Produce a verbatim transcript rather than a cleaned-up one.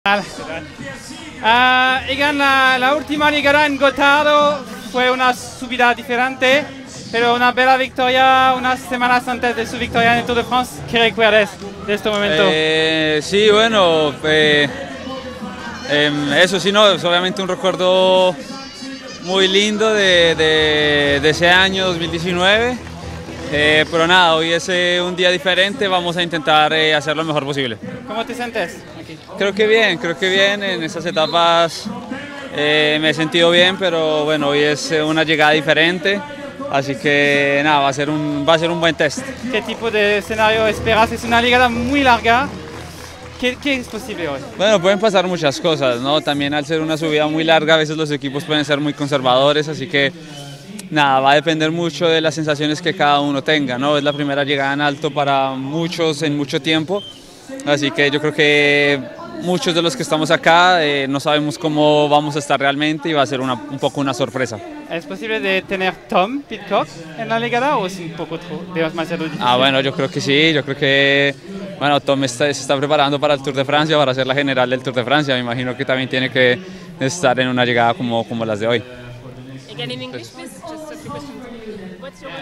Uh, Egan, la, la última llegada en Gottardo fue una subida diferente, pero una bella victoria unas semanas antes de su victoria en el Tour de France. ¿Qué recuerdas de este momento? Eh, sí, bueno, eh, eh, eso sí, no, es obviamente un recuerdo muy lindo de, de, de ese año dos mil diecinueve, eh, pero nada, hoy es eh, un día diferente, vamos a intentar eh, hacer lo mejor posible. ¿Cómo te sientes aquí? Creo que bien, creo que bien, en estas etapas eh, me he sentido bien, pero bueno, hoy es eh, una llegada diferente, así que nada, va a ser un, va a ser un buen test. ¿Qué tipo de escenario esperas? Es una llegada muy larga. ¿Qué, ¿Qué es posible hoy? Bueno, pueden pasar muchas cosas, ¿no? También al ser una subida muy larga, a veces los equipos pueden ser muy conservadores, así que nada, va a depender mucho de las sensaciones que cada uno tenga, ¿no? Es la primera llegada en alto para muchos en mucho tiempo, así que yo creo que muchos de los que estamos acá eh, no sabemos cómo vamos a estar realmente y va a ser una, un poco una sorpresa. ¿Es posible de tener Tom Pidcock en la llegada o es un poco demasiado difícil? Ah, bueno, yo creo que sí, yo creo que bueno, Tom está, se está preparando para el Tour de Francia, para ser la general del Tour de Francia, me imagino que también tiene que estar en una llegada como, como las de hoy. Again in English, please. Just a few questions. What's your